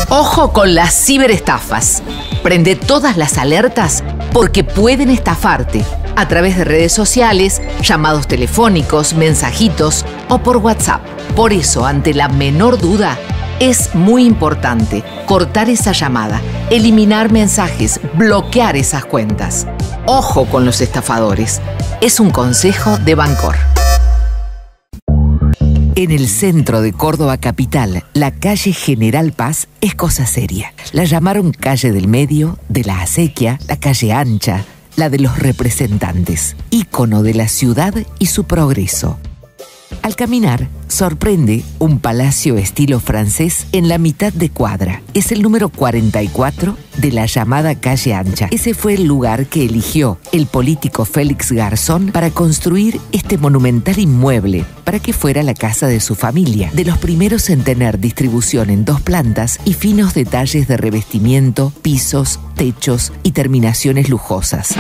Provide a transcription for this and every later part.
Ojo con las ciberestafas. Prende todas las alertas porque pueden estafarte a través de redes sociales, llamados telefónicos, mensajitos o por WhatsApp. Por eso, ante la menor duda, es muy importante cortar esa llamada, eliminar mensajes, bloquear esas cuentas. Ojo con los estafadores. Es un consejo de Bancor. En el centro de Córdoba capital, la calle General Paz es cosa seria. La llamaron calle del medio, de la acequia, la calle ancha, la de los representantes, ícono de la ciudad y su progreso. Al caminar, sorprende un palacio estilo francés en la mitad de cuadra. Es el número 44 de la llamada calle ancha. Ese fue el lugar que eligió el político Félix Garzón para construir este monumental inmueble, para que fuera la casa de su familia, de los primeros en tener distribución en 2 plantas y finos detalles de revestimiento, pisos, techos y terminaciones lujosas.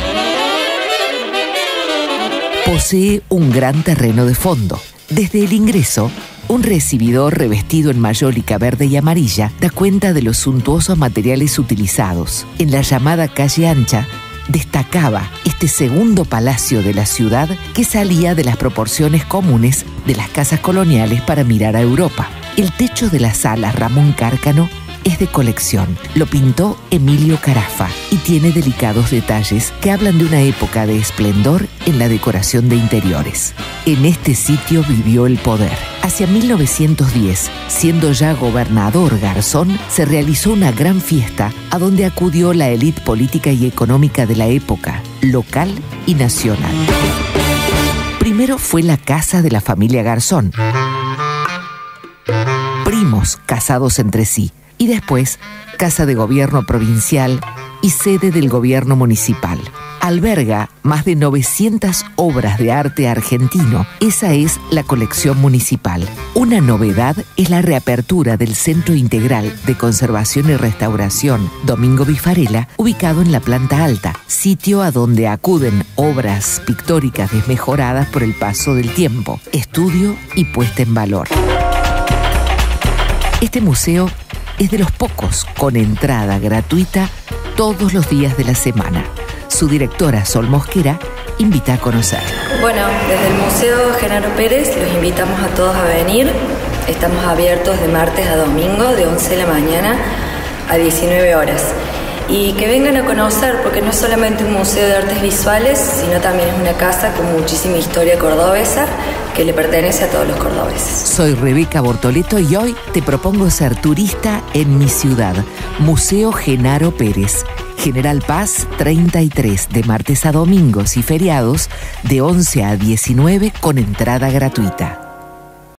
Posee un gran terreno de fondo. Desde el ingreso, un recibidor revestido en mayólica verde y amarilla da cuenta de los suntuosos materiales utilizados. En la llamada calle ancha, destacaba este segundo palacio de la ciudad que salía de las proporciones comunes de las casas coloniales para mirar a Europa. El techo de la sala Ramón Cárcano es de colección. Lo pintó Emilio Carafa y tiene delicados detalles que hablan de una época de esplendor en la decoración de interiores. En este sitio vivió el poder. Hacia 1910, siendo ya gobernador Garzón, se realizó una gran fiesta a donde acudió la élite política y económica de la época, local y nacional. Primero fue la casa de la familia Garzón, primos casados entre sí, y después Casa de Gobierno Provincial y sede del Gobierno Municipal. Alberga más de 900 obras de arte argentino. Esa es la colección municipal. Una novedad es la reapertura del Centro Integral de Conservación y Restauración Domingo Bifarella, ubicado en la planta alta, sitio a donde acuden obras pictóricas desmejoradas por el paso del tiempo, estudio y puesta en valor. Este museo es de los pocos con entrada gratuita todos los días de la semana. Su directora, Sol Mosquera, invita a conocer. Bueno, desde el Museo Genaro Pérez los invitamos a todos a venir. Estamos abiertos de martes a domingo, de 11 de la mañana a 19 horas. Y que vengan a conocer, porque no es solamente un museo de artes visuales, sino también es una casa con muchísima historia cordobesa que le pertenece a todos los cordobeses. Soy Rebeca Bortoleto y hoy te propongo ser turista en mi ciudad, Museo Genaro Pérez. General Paz 33, de martes a domingos y feriados, de 11 a 19 con entrada gratuita.